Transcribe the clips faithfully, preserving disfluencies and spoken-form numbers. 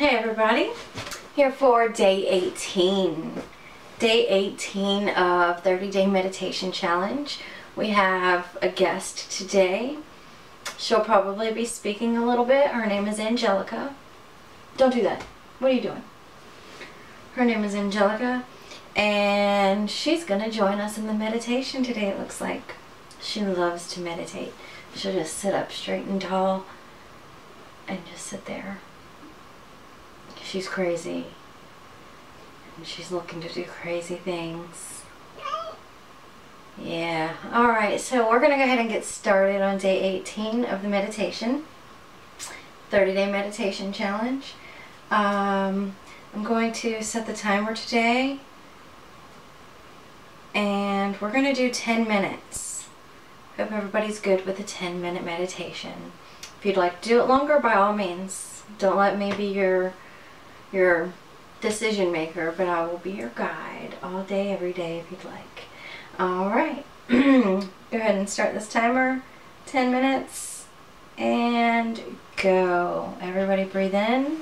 Hey everybody, here for day eighteen. Day eighteen of thirty day meditation challenge. We have a guest today. She'll probably be speaking a little bit. Her name is Angelica. Don't do that. What are you doing? Her name is Angelica and she's gonna join us in the meditation today, it looks like. She loves to meditate. She'll just sit up straight and tall and just sit there. She's crazy. And she's looking to do crazy things. Yeah. Alright, so we're going to go ahead and get started on day eighteen of the meditation. thirty day meditation challenge. Um, I'm going to set the timer today. And we're going to do ten minutes. Hope everybody's good with the ten minute meditation. If you'd like to do it longer, by all means. Don't let me be your your decision maker, but I will be your guide all day, every day if you'd like. Alright, go ahead and start this timer. ten minutes and go. Everybody breathe in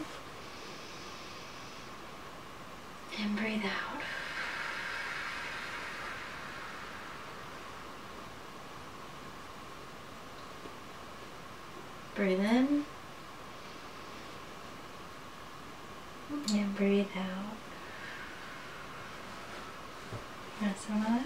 and breathe out. Breathe in and breathe out. Got some of that?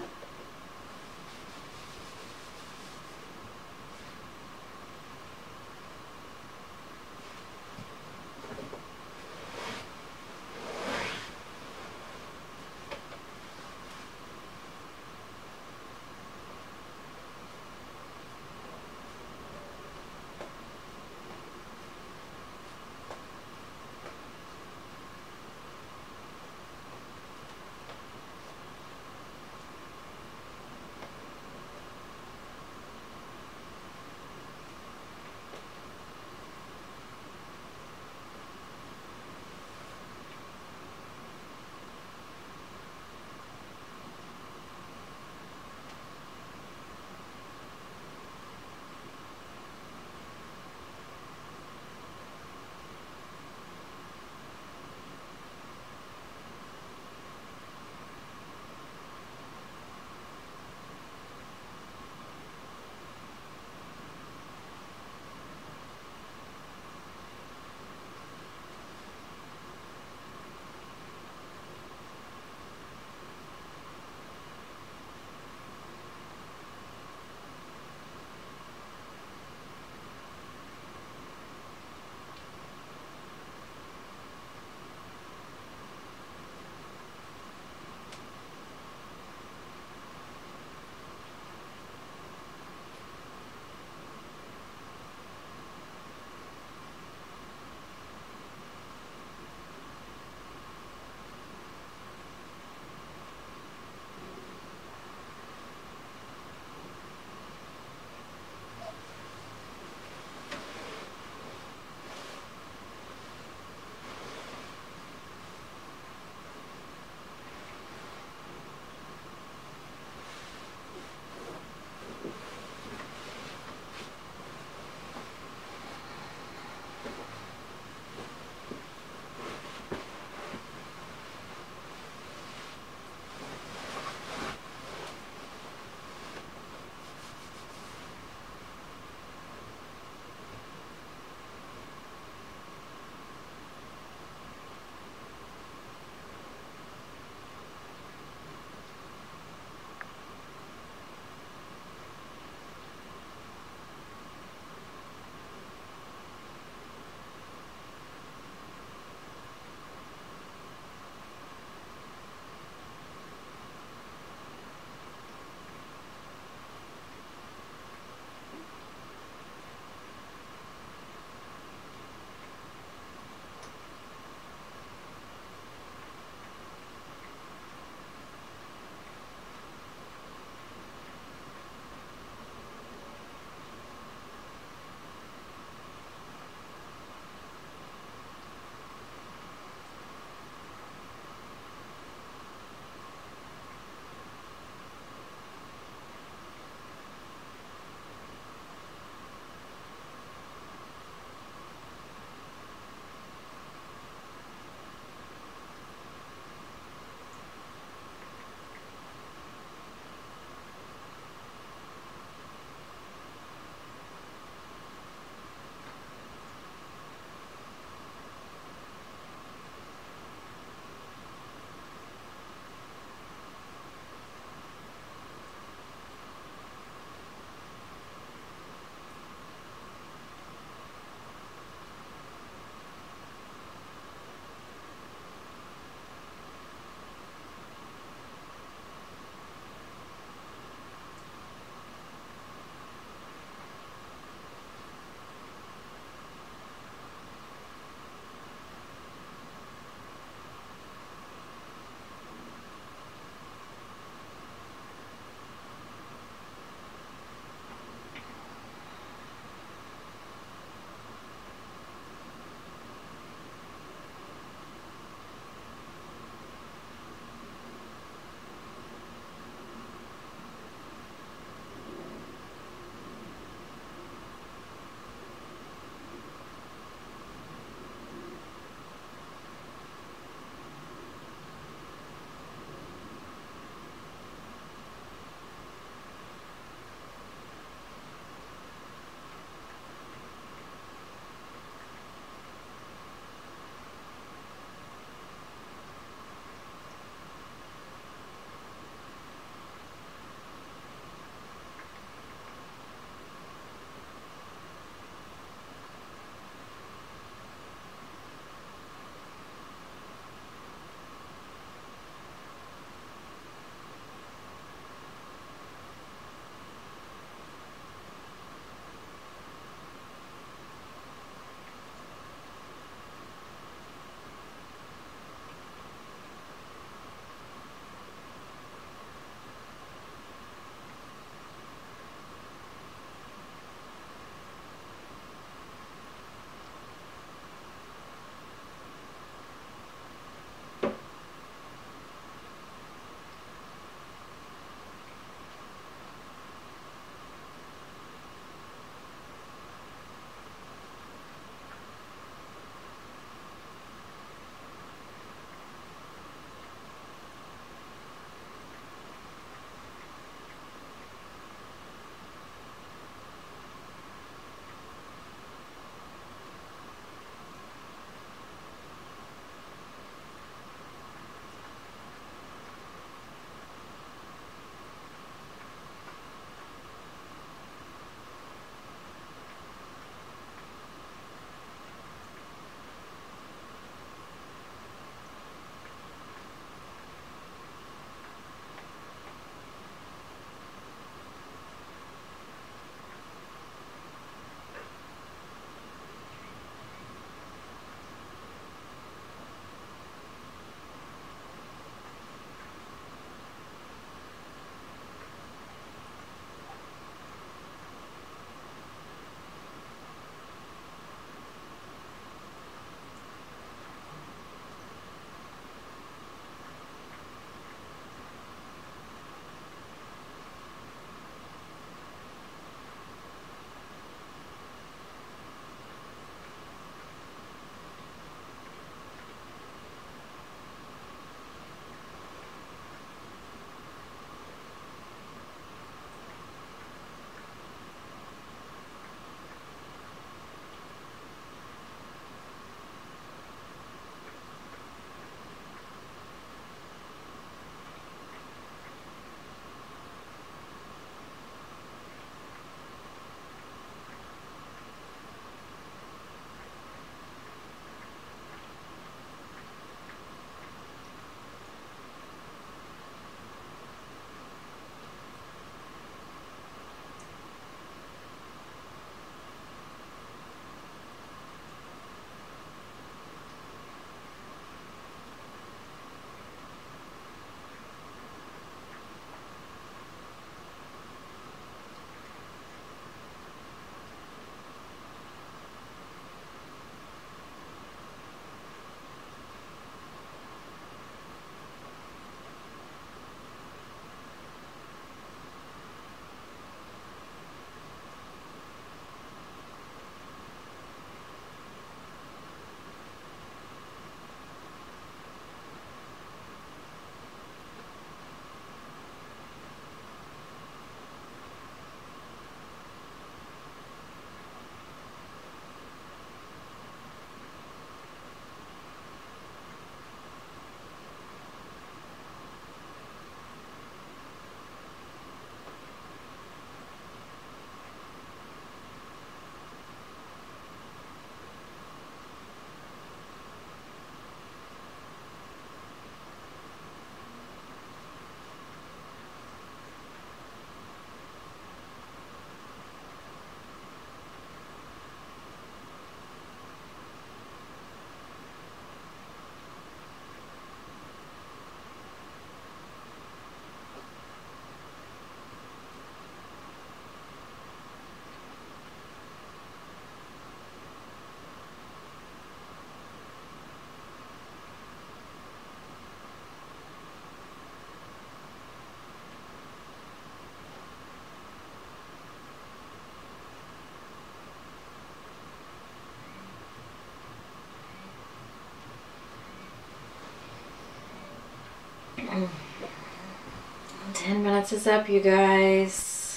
What's is up, you guys?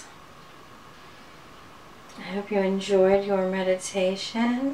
I hope you enjoyed your meditation.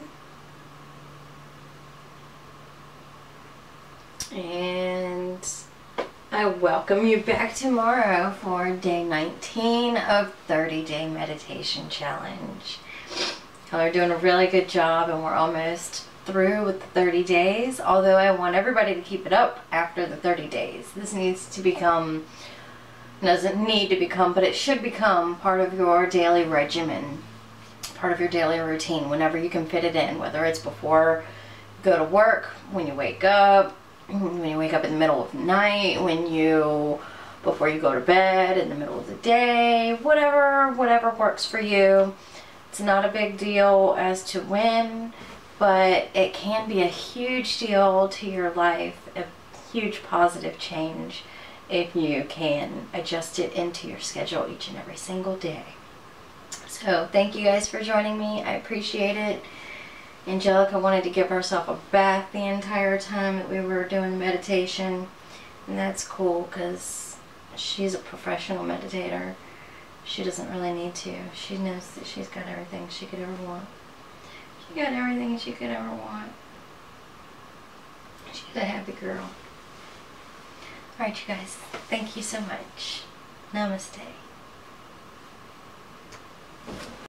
And I welcome you back tomorrow for day nineteen of thirty day meditation challenge. Y'all are doing a really good job, and we're almost through with the thirty days, although I want everybody to keep it up after the thirty days. This needs to become, doesn't need to become, but it should become part of your daily regimen, part of your daily routine whenever you can fit it in, whether it's before you go to work, when you wake up, when you wake up in the middle of the night, when you, before you go to bed, in the middle of the day, whatever, whatever works for you. It's not a big deal as to when, but it can be a huge deal to your life, a huge positive change if you can adjust it into your schedule each and every single day. So thank you guys for joining me. I appreciate it. Angelica wanted to give herself a bath the entire time that we were doing meditation, and that's cool because she's a professional meditator. She doesn't really need to. She knows that she's got everything she could ever want. She got everything she could ever want. She's a happy girl. Alright, you guys. Thank you so much. Namaste.